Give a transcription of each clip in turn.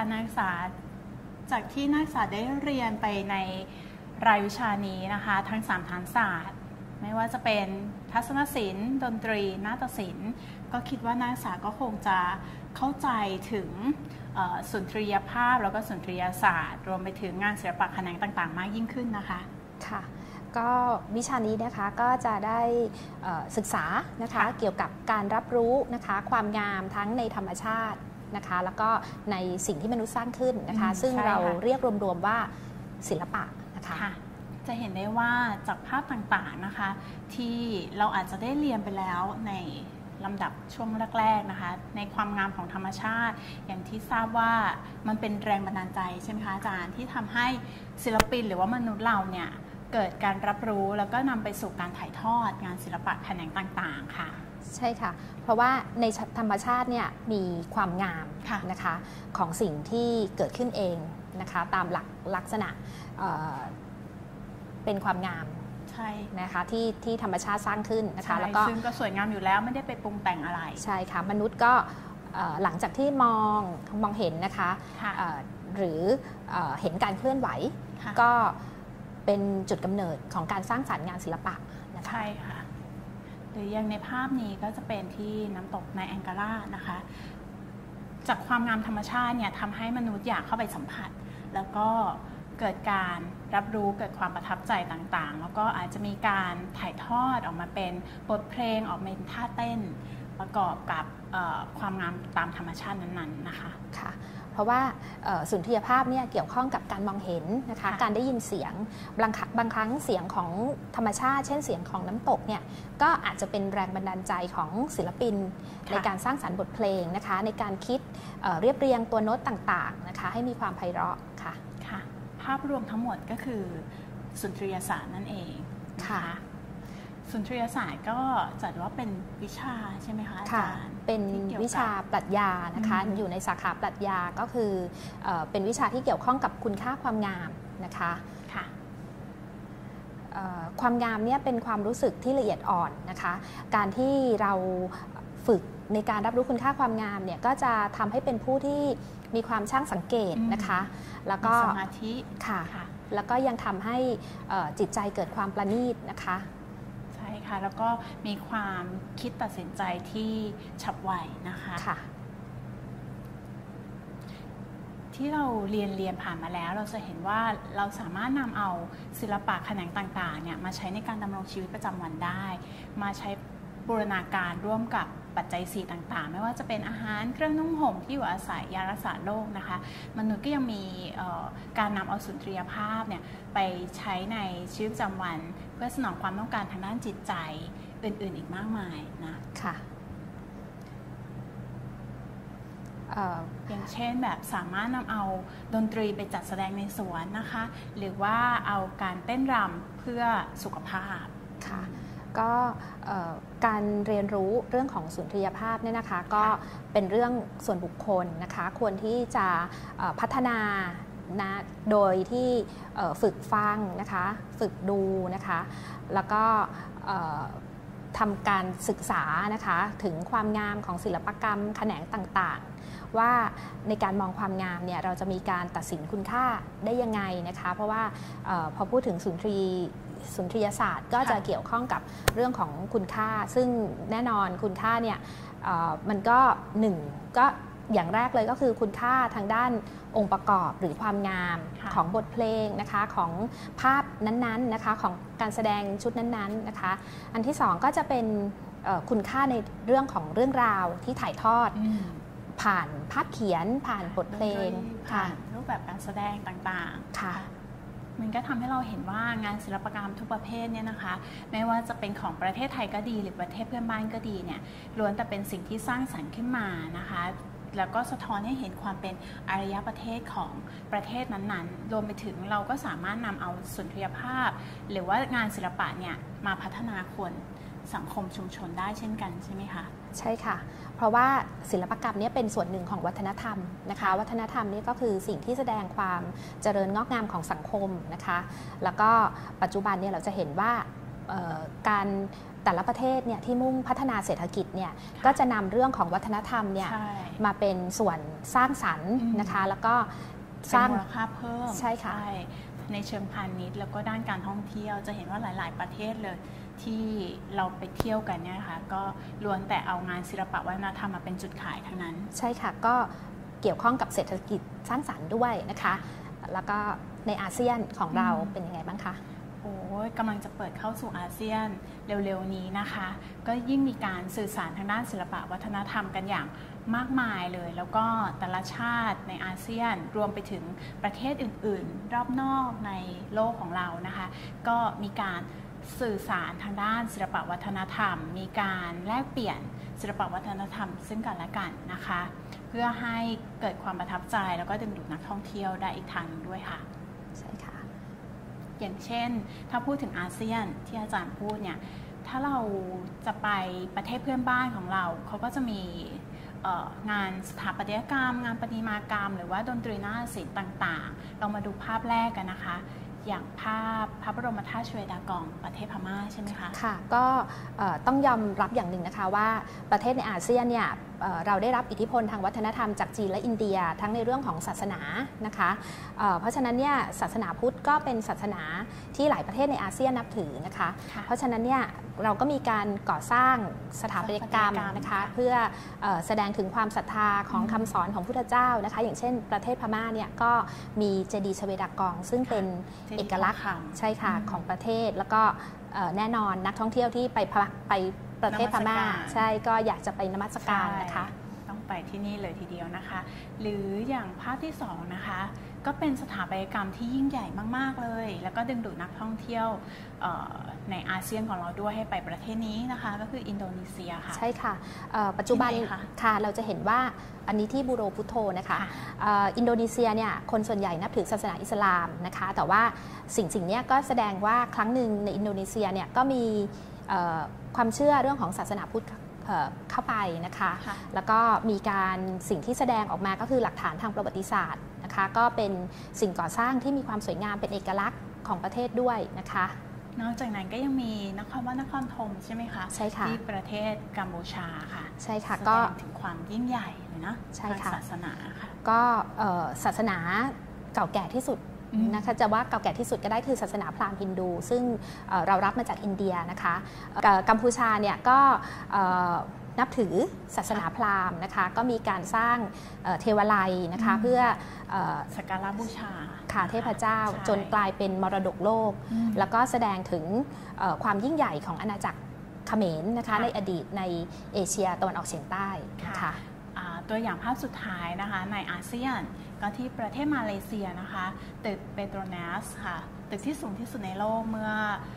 นักศึกษาจากที่นักศึกษาได้เรียนไปในรายวิชานี้นะคะทั้ง3ฐานศาสตร์ไม่ว่าจะเป็นทัศนศิลป์ดนตรีนาฏศิลป์ก็คิดว่านักศึกษาก็คงจะเข้าใจถึงสุนทรียภาพแล้วก็สุนทรียศาสตร์รวมไปถึงงานศิลปะแขนงต่างๆมากยิ่งขึ้นนะคะค่ะก็วิชานี้นะคะก็จะได้ศึกษานะคะเกี่ยวกับการรับรู้นะคะความงามทั้งในธรรมชาตินะคะแล้วก็ในสิ่งที่มนุษย์สร้างขึ้นนะคะซึ่งเราเรียกรวมๆว่าศิลปะนะคะจะเห็นได้ว่าจากภาพต่างๆนะคะที่เราอาจจะได้เรียนไปแล้วในลำดับช่วงแรกๆนะคะในความงามของธรรมชาติอย่างที่ทราบว่ามันเป็นแรงบันดาลใจใช่ไหมคะอาจารย์ที่ทำให้ศิลปินหรือว่ามนุษย์เราเนี่ยเกิดการรับรู้แล้วก็นำไปสู่การถ่ายทอดงานศิลปะแขนงต่างๆค่ะใช่ค่ะเพราะว่าในธรรมชาติเนี่ยมีความงามนะคะของสิ่งที่เกิดขึ้นเองนะคะตามลักษณะเป็นความงามใช่นะคะที่ธรรมชาติสร้างขึ้นนะคะแล้วก็ซึ่งก็สวยงามอยู่แล้วไม่ได้ไปปรุงแต่งอะไรใช่ค่ะมนุษย์ก็หลังจากที่มองเห็นนะคะหรือเห็นการเคลื่อนไหวก็เป็นจุดกำเนิดของการสร้างสรรค์งานศิลปะนะคะใช่ค่ะหรืออย่างในภาพนี้ก็จะเป็นที่น้ำตกในแองการานะคะจากความงามธรรมชาติเนี่ยทำให้มนุษย์อยากเข้าไปสัมผัสแล้วก็เกิดการรับรู้เกิดความประทับใจต่างๆแล้วก็อาจจะมีการถ่ายทอดออกมาเป็นบทเพลงออกมาเป็นท่าเต้นประกอบกับความงามตามธรรมชาตินั้นๆนะคะค่ะเพราะว่าสุนทรียภาพเนี่ยเกี่ยวข้องกับการมองเห็นนะคะการได้ยินเสียงบางครั้งเสียงของธรรมชาติเช่นเสียงของน้ำตกเนี่ยก็อาจจะเป็นแรงบันดาลใจของศิลปินในการสร้างสรรค์บทเพลงนะคะในการคิดเรียบเรียงตัวโน้ตต่างๆนะคะให้มีความไพเราะค่ะภาพรวมทั้งหมดก็คือสุนทรียศาสตร์นั่นเองค่ะสุนทรียศาสตร์ก็จัดว่าเป็นวิชาใช่ไหมคะอาจารย์เป็นวิชาปรัชญานะคะอยู่ในสาขาปรัชญาก็คือเป็นวิชาที่เกี่ยวข้องกับคุณค่าความงามนะคะความงามเนี่ยเป็นความรู้สึกที่ละเอียดอ่อนนะคะการที่เราฝึกในการรับรู้คุณค่าความงามเนี่ยก็จะทำให้เป็นผู้ที่มีความช่างสังเกตนะคะแล้วก็สมาธิค่ะแล้วก็ยังทำให้จิตใจเกิดความประณีตนะคะใช่ค่ะแล้วก็มีความคิดตัดสินใจที่ฉับไวนะคะที่เราเรียนผ่านมาแล้วเราจะเห็นว่าเราสามารถนำเอาศิลปะแขนงต่างๆเนี่ยมาใช้ในการดำรงชีวิตประจำวันได้มาใช้บูรณาการร่วมกับปัจจัย4ต่างๆไม่ว่าจะเป็นอาหารเครื่องนุ่งห่มที่อยู่อาศัยยารักษาโรคนะคะมนุษย์ก็ยังมีการนำเอาสุนทรียภาพเนี่ยไปใช้ในชีวิตประจำวันเพื่อสนองความต้องการทางด้านจิตใจอื่นๆอีกมากมายนะค่ะอย่างเช่นแบบสามารถนำเอาดนตรีไปจัดแสดงในสวนนะคะหรือว่าเอาการเต้นรำเพื่อสุขภาพค่ะก็การเรียนรู้เรื่องของสุนทรียภาพเนี่ยนะคะก็เป็นเรื่องส่วนบุคคลนะคะควรที่จะพัฒนานะโดยที่ฝึกฟังนะคะฝึกดูนะคะแล้วก็ทำการศึกษานะคะถึงความงามของศิลปกรรมแขนงต่างๆว่าในการมองความงามเนี่ยเราจะมีการตัดสินคุณค่าได้ยังไงนะคะเพราะว่าพอพูดถึงสุนทรียศาสตร์ก็จะเกี่ยวข้องกับเรื่องของคุณค่าซึ่งแน่นอนคุณค่าเนี่ยมันก็ก็อย่างแรกเลยก็คือคุณค่าทางด้านองค์ประกอบหรือความงามของบทเพลงนะคะของภาพนั้นๆนะคะของการแสดงชุดนั้นๆนะคะอันที่สองก็จะเป็นคุณค่าในเรื่องของเรื่องราวที่ถ่ายทอดผ่านภาพเขียนผ่านบทเพลงผ่านรูปแบบการแสดงต่างๆค่ะมันก็ทำให้เราเห็นว่างานศิลปกรรมทุกประเภทเนี่ยนะคะไม่ว่าจะเป็นของประเทศไทยก็ดีหรือประเทศเพื่อนบ้านก็ดีเนี่ยล้วนแต่เป็นสิ่งที่สร้างสรรค์ขึ้นมานะคะแล้วก็สะท้อนให้เห็นความเป็นอารยประเทศของประเทศนั้นๆรวมไปถึงเราก็สามารถนำเอาสุนทรียภาพหรือว่างานศิลปะเนี่ยมาพัฒนาคนสังคมชุมชนได้เช่นกันใช่ไหมคะใช่ค่ะเพราะว่าศิลปกรรมนี้เป็นส่วนหนึ่งของวัฒนธรรมนะคะวัฒนธรรมนี่ก็คือสิ่งที่แสดงความเจริญงอกงามของสังคมนะคะแล้วก็ปัจจุบันเนี่ยเราจะเห็นว่าการแต่ละประเทศเนี่ยที่มุ่งพัฒนาเศรษฐกิจเนี่ยก็จะนำเรื่องของวัฒนธรรมเนี่ยมาเป็นส่วนสร้างสรรค์นะคะแล้วก็สร้างมูลค่าเพิ่มใช่ค่ะในเชิงพาณิชย์แล้วก็ด้านการท่องเที่ยวจะเห็นว่าหลายๆประเทศเลยที่เราไปเที่ยวกันเนี่ยค่ะก็ล้วนแต่เอางานศิลปะวัฒนธรรมมาเป็นจุดขายทั้งนั้นใช่ค่ะก็เกี่ยวข้องกับเศรษฐกิจสร้างสรรค์ด้วยนะคะแล้วก็ในอาเซียนของเราเป็นยังไงบ้างคะโอ้ยกำลังจะเปิดเข้าสู่อาเซียนเร็วๆนี้นะคะก็ยิ่งมีการสื่อสารทางด้านศิลปะวัฒนธรรมกันอย่างมากมายเลยแล้วก็แต่ละชาติในอาเซียนรวมไปถึงประเทศอื่นๆรอบนอกในโลกของเรานะคะก็มีการสื่อสารทางด้านศิลปะวัฒนธรรมมีการแลกเปลี่ยนศิลปะวัฒนธรรมซึ่งกันและกันนะคะเพื่อให้เกิดความประทับใจแล้วก็ดึงดูดนักท่องเที่ยวได้อีกทางนึงด้วยค่ะใช่ค่ะอย่างเช่นถ้าพูดถึงอาเซียนที่อาจารย์พูดเนี่ยถ้าเราจะไปประเทศเพื่อนบ้านของเราเขาก็จะมีงานสถาปัตยกรรมงานประติมากรรมหรือว่าดนตรีนาฏศิลป์ต่างๆเรามาดูภาพแรกกันนะคะอย่างภาพพระบรมธาตุชเวดากองประเทศพม่าใช่ไหมคะค่ะก็ต้องยอมรับอย่างหนึ่งนะคะว่าประเทศในอาเซียนเนี่ยเราได้รับอิทธิพลทางวัฒนธรรมจากจีนและอินเดียทั้งในเรื่องของศาสนานะคะเพราะฉะนั้นเนี่ยศาสนาพุทธก็เป็นศาสนาที่หลายประเทศในอาเซียนนับถือนะคะเพราะฉะนั้นเนี่ยเราก็มีการก่อสร้างสถาปัตยกรรมนะคะเพื่อแสดงถึงความศรัทธาของคำสอนของพุทธเจ้านะคะอย่างเช่นประเทศพม่าเนี่ยก็มีเจดีย์ชเวดากองซึ่งเป็นเอกลักษณ์ใช่ค่ะของประเทศแล้วก็แน่นอนนักท่องเที่ยวที่ไปประเทศพม่าใช่ก็อยากจะไปนมัสการนะคะต้องไปที่นี่เลยทีเดียวนะคะหรืออย่างภาพที่2นะคะก็เป็นสถาปัตยกรรมที่ยิ่งใหญ่มากๆเลยแล้วก็ดึงดูดนักท่องเที่ยวในอาเซียนของเราด้วยให้ไปประเทศนี้นะคะก็คืออินโดนีเซียค่ะใช่ค่ะปัจจุบันค่ะเราจะเห็นว่าอันนี้ที่บูโรพุทโธนะคะอินโดนีเซียเนี่ยคนส่วนใหญ่นับถือศาสนาอิสลามนะคะแต่ว่าสิ่งนี้ก็แสดงว่าครั้งหนึ่งในอินโดนีเซียเนี่ยก็มีความเชื่อเรื่องของศาสนาพุทธเข้าไปนะคะแล้วก็มีการสิ่งที่แสดงออกมาก็คือหลักฐานทางประวัติศาสตร์นะคะก็เป็นสิ่งก่อสร้างที่มีความสวยงามเป็นเอกลักษณ์ของประเทศด้วยนะคะนอกจากนั้นก็ยังมีนครธมใช่ไหมคะใช่ค่ะที่ประเทศกัมพูชาค่ะใช่ค่ะก็ถึงความยิ่งใหญ่เลยนะใช่ค่ะศาสนาค่ะก็ศาสนาเก่าแก่ที่สุดนะคะจะว่าเก่าแก่ที่สุดก็ได้คือศาสนาพราหมณ์ฮินดูซึ่งเรารับมาจากอินเดียนะคะกัมพูชาเนี่ยก็นับถือศาสนาพราหมณ์นะคะก็มีการสร้างเทวาลัยนะคะเพื่อสักการะบูชาค่ะเทพเจ้าจนกลายเป็นมรดกโลกแล้วก็แสดงถึงความยิ่งใหญ่ของอาณาจักรเขมรนะคะในอดีตในเอเชียตะวันออกเฉียงใต้นะคะตัวอย่างภาพสุดท้ายนะคะในอาเซียนก็ที่ประเทศมาเลเซียนะคะตึกเปโตรนัสค่ะตึกที่สูงที่สุดในโลกเมื่อ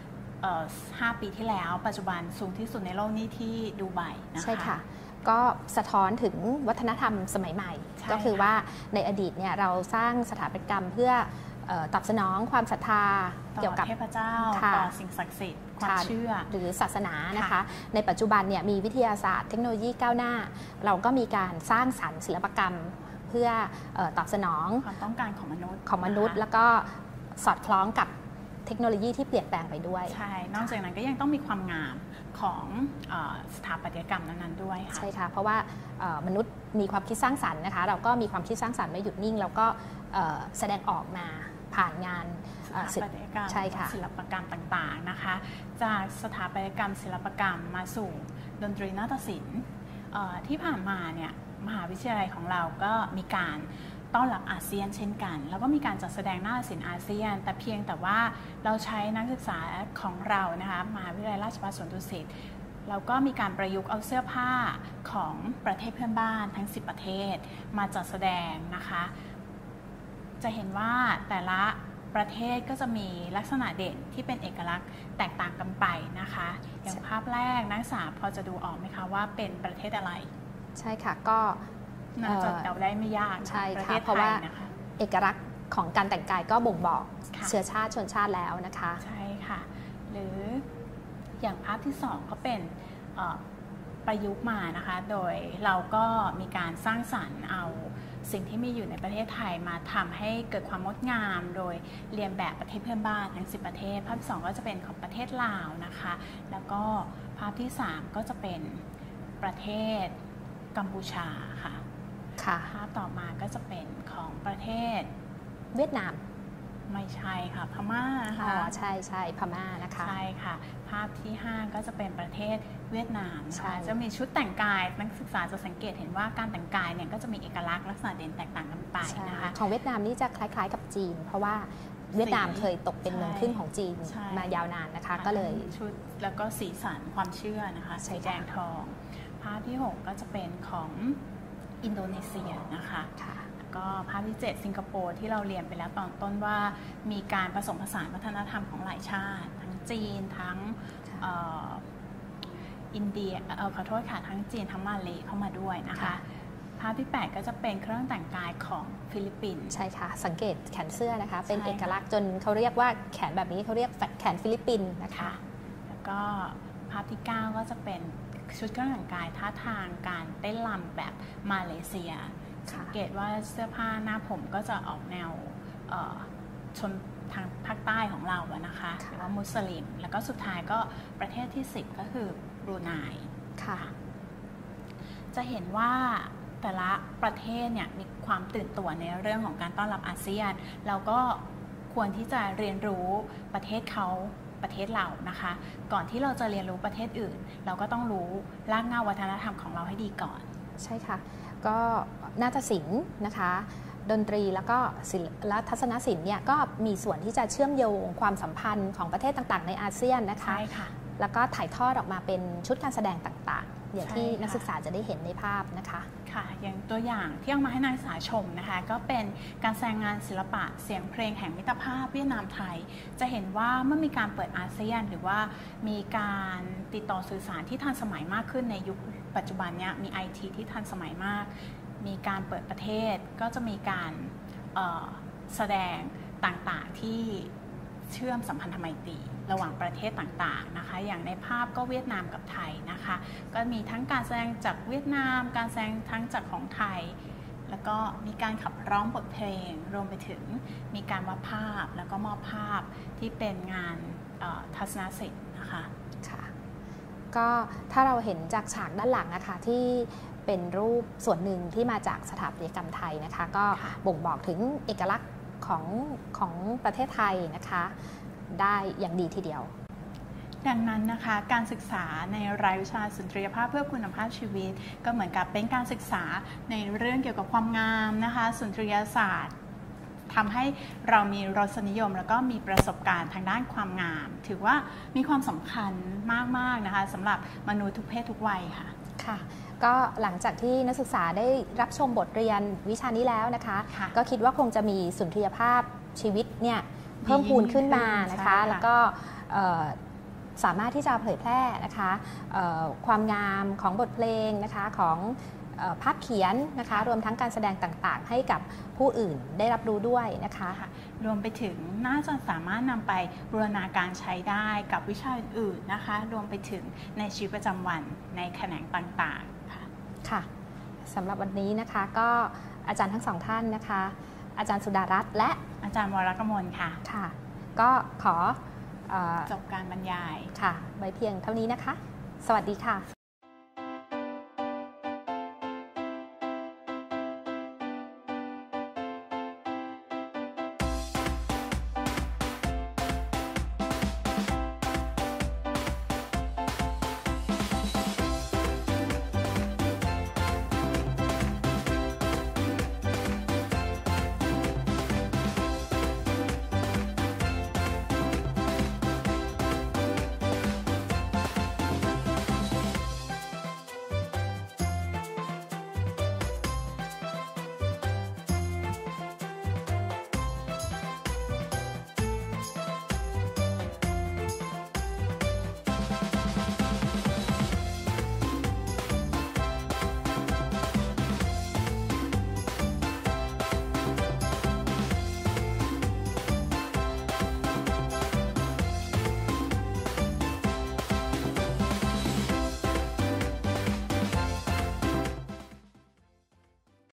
5 ปีที่แล้วปัจจุบันสูงที่สุดในโลกนี่ที่ดูไบนะคะใช่ค่ะก็สะท้อนถึงวัฒนธรรมสมัยใหม่ก็คือว่าในอดีตเนี่ยเราสร้างสถาปัตยกรรมเพื่อตอบสนองความศรัทธาเกี่ยวกับเทพเจ้าต่อสิ่งศักดิ์สิทธิ์ความเชื่อหรือศาสนานะคะในปัจจุบันเนี่ยมีวิทยาศาสตร์เทคโนโลยีก้าวหน้าเราก็มีการสร้างสรรค์ศิลปกรรมเพื่อตอบสนองความต้องการของมนุษย์แล้วก็สอดคล้องกับเทคโนโลยีที่เปลี่ยนแปลงไปด้วยใช่นอกจากนั้นก็ยังต้องมีความงามของสถาปัตยกรรมนั้นๆด้วยค่ะใช่ค่ะเพราะว่ามนุษย์มีความคิดสร้างสรรค์นะคะเราก็มีความคิดสร้างสรรค์ไม่หยุดนิ่งแล้วก็แสดงออกมาผ่านงานสถาปัตยกรรมศิลปกรรมต่างๆนะคะจากสถาปัตยกรรมศิลปกรรมมาสู่ดนตรีนาฏศิลป์ที่ผ่านมาเนี่ยมหาวิทยาลัยของเราก็มีการต้อนรับอาเซียนเช่นกันแล้วก็มีการจัดแสดงนาฏศิลป์อาเซียนแต่เพียงแต่ว่าเราใช้นักศึกษาของเรานะคะมหาวิทยาลัยราชภัฏสวนดุสิตเราก็มีการประยุกต์เอาเสื้อผ้าของประเทศเพื่อนบ้านทั้ง10 ประเทศมาจัดแสดงนะคะจะเห็นว่าแต่ละประเทศก็จะมีลักษณะเด่นที่เป็นเอกลักษณ์แตกต่างกันไปนะคะอย่างภาพแรกนักศึกษาพอจะดูออกไหมคะว่าเป็นประเทศอะไรใช่ค่ะก็น่าจะเดาได้ไม่ยากใช่ค่ะเพราะว่าเอกลักษณ์ของการแต่งกายก็บ่งบอกเชื้อชาติชนชาติแล้วนะคะใช่ค่ะหรืออย่างภาพที่2ก็เป็นประยุกต์มานะคะโดยเราก็มีการสร้างสรรค์เอาสิ่งที่มีอยู่ในประเทศไทยมาทำให้เกิดความงดงามโดยเรียนแบบประเทศเพื่อนบ้านทั้ง10 ประเทศภาพที่2ก็จะเป็นของประเทศลาวนะคะแล้วก็ภาพที่ 3 ก็จะเป็นประเทศกัมพูชาค่ะภาพต่อมาก็จะเป็นของประเทศเวียดนามไม่ใช่ค่ะพม่าค่ะใช่พม่านะคะใช่ค่ะภาพที่ 5 ก็จะเป็นประเทศเวียดนามนะคะจะมีชุดแต่งกายนักศึกษาจะสังเกตเห็นว่าการแต่งกายเนี่ยก็จะมีเอกลักษณ์ลักษณะเด่นแตกต่างกันไปนะคะของเวียดนามนี่จะคล้ายๆกับจีนเพราะว่าเวียดนามเคยตกเป็นเมืองขึ้นของจีนมายาวนานนะคะก็เลยชุดแล้วก็สีสันความเชื่อนะคะสีแดงทองภาพที่ 6 ก็จะเป็นของอินโดนีเซียนะคะก็ภาพที่ 7 สิงคโปร์ที่เราเรียนไปแล้วตอนต้นว่ามีการผสมผสานวัฒนธรรมของหลายชาติทั้งจีนทั้งอินเดียขอโทษค่ะทั้งจีนทั้งมาเลเข้ามาด้วยนะคะภาพที่ 8 ก็จะเป็นเครื่องแต่งกายของฟิลิปปินส์ใช่ค่ะสังเกตแขนเสื้อนะคะเป็นเอกลักษณ์จนเขาเรียกว่าแขนแบบนี้เขาเรียกแขนฟิลิปปินส์นะคะแล้วก็ภาพที่ 9 ก็จะเป็นชุดเครื่องแต่งกายท่าทางการเต้นรำแบบมาเลเซียสังเกตว่าเสื้อผ้าหน้าผมก็จะออกแนวชนทางภาคใต้ของเราอะนะคะหรือว่ามุสลิมแล้วก็สุดท้ายก็ประเทศที่ 10 ก็คือบรูไนค่ะจะเห็นว่าแต่ละประเทศเนี่ยมีความตื่นตัวในเรื่องของการต้อนรับอาเซียนเราก็ควรที่จะเรียนรู้ประเทศเขาประเทศเรานะคะก่อนที่เราจะเรียนรู้ประเทศอื่นเราก็ต้องรู้รากเหง้าวัฒนธรรมของเราให้ดีก่อนใช่ค่ะก็นาฏศิลป์นะคะดนตรีแล้วก็และทัศนศิลป์เนี่ยก็มีส่วนที่จะเชื่อมโยงความสัมพันธ์ของประเทศต่างๆในอาเซียนนะคะใช่ค่ะแล้วก็ถ่ายทอดออกมาเป็นชุดการแสดงต่างๆอย่างที่นักศึกษาจะได้เห็นในภาพนะคะค่ะอย่างตัวอย่างที่เอามาให้นักศึกษาชมนะคะก็เป็นการแสดงงานศิลปะเสียงเพลงแห่งมิตรภาพเวียดนามไทยจะเห็นว่าเมื่อมีการเปิดอาเซียนหรือว่ามีการติดต่อสื่อสารที่ทันสมัยมากขึ้นในยุคปัจจุบันนี้มี IT ที่ทันสมัยมากมีการเปิดประเทศก็จะมีการแสดงต่างๆที่เชื่อมสัมพันธไมตรีระหว่างประเทศต่างๆนะคะอย่างในภาพก็เวียดนามกับไทยนะคะก็มีทั้งการแสดงจากเวียดนามการแสดงทั้งจากของไทยแล้วก็มีการขับร้องบทเพลงรวมไปถึงมีการวาดภาพแล้วก็มอบภาพที่เป็นงานทัศนศิลป์นะคะค่ะก็ถ้าเราเห็นจากฉากด้านหลังนะคะที่เป็นรูปส่วนหนึ่งที่มาจากสถาปัตยกรรมไทยนะคะก็บ่งบอกถึงเอกลักษณ์ของประเทศไทยนะคะได้อย่างดีทีเดียวดังนั้นนะคะการศึกษาในรายวิชาสุนทรียภาพเพื่อคุณภาพชีวิตก็เหมือนกับเป็นการศึกษาในเรื่องเกี่ยวกับความงามนะคะสุนทรียศาสตร์ทำให้เรามีรสนิยมแล้วก็มีประสบการณ์ทางด้านความงามถือว่ามีความสำคัญมากๆนะคะสำหรับมนุษย์ทุกเพศทุกวัยค่ะค่ะก็หลังจากที่นักศึกษาได้รับชมบทเรียนวิชานี้แล้วนะคะก็คิดว่าคงจะมีสุนทรียภาพชีวิตเนี่ยเพิ่มพูนขึ้นมานะคะแล้วก็สามารถที่จะเผยแพร่นะคะความงามของบทเพลงนะคะของภาพเขียนนะคะรวมทั้งการแสดงต่างๆให้กับผู้อื่นได้รับรู้ด้วยนะคะรวมไปถึงน่าจะสามารถนำไปบูรณาการใช้ได้กับวิชาอื่นๆนะคะรวมไปถึงในชีวิตประจำวันในแขนงต่างๆค่ะสำหรับวันนี้นะคะก็อาจารย์ทั้งสองท่านนะคะอาจารย์สุดารัตน์และอาจารย์วรกมลค่ะก็ขอจบการบรรยายค่ะไว้เพียงเท่านี้นะคะสวัสดีค่ะ